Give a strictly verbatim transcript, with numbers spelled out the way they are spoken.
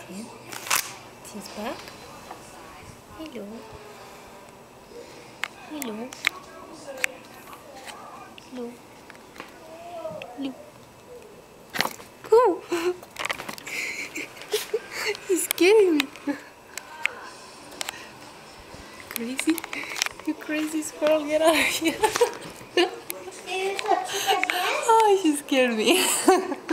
Tin. Tin's back. Hello. Hello. Hello. Hello. Oh! He's scaring me. Crazy. You crazy squirrel, get out of here. Oh, she scared me.